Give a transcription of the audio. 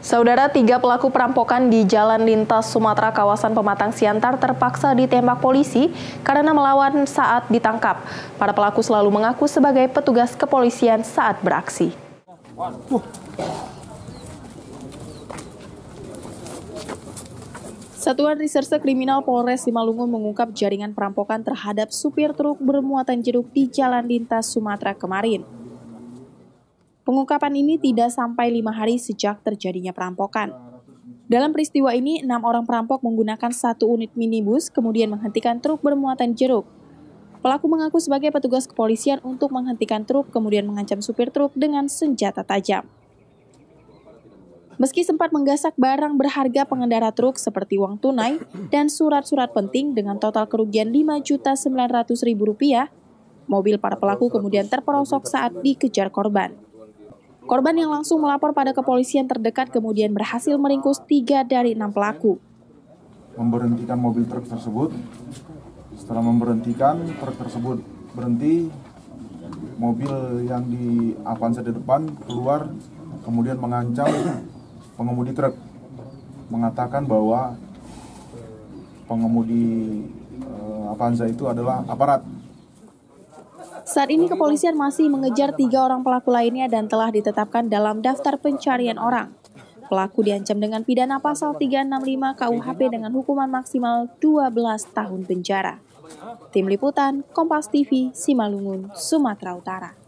Saudara, 3 pelaku perampokan di Jalan Lintas Sumatera kawasan Pematang Siantar terpaksa ditembak polisi karena melawan saat ditangkap. Para pelaku selalu mengaku sebagai petugas kepolisian saat beraksi. Satuan Reserse Kriminal Polres Simalungun mengungkap jaringan perampokan terhadap supir truk bermuatan jeruk di Jalan Lintas Sumatera kemarin. Pengungkapan ini tidak sampai 5 hari sejak terjadinya perampokan. Dalam peristiwa ini, 6 orang perampok menggunakan 1 unit minibus kemudian menghentikan truk bermuatan jeruk. Pelaku mengaku sebagai petugas kepolisian untuk menghentikan truk kemudian mengancam supir truk dengan senjata tajam. Meski sempat menggasak barang berharga pengendara truk seperti uang tunai dan surat-surat penting dengan total kerugian Rp5.900.000, mobil para pelaku kemudian terperosok saat dikejar korban. Korban yang langsung melapor pada kepolisian terdekat kemudian berhasil meringkus 3 dari 6 pelaku. Memberhentikan mobil truk tersebut. Setelah memberhentikan, truk tersebut berhenti. Mobil yang di Avanza di depan keluar, kemudian mengancam pengemudi truk. Mengatakan bahwa pengemudi Avanza itu adalah aparat. Saat ini kepolisian masih mengejar 3 orang pelaku lainnya dan telah ditetapkan dalam daftar pencarian orang. Pelaku diancam dengan pidana pasal 365 KUHP dengan hukuman maksimal 12 tahun penjara. Tim Liputan, Kompas TV, Simalungun, Sumatera Utara.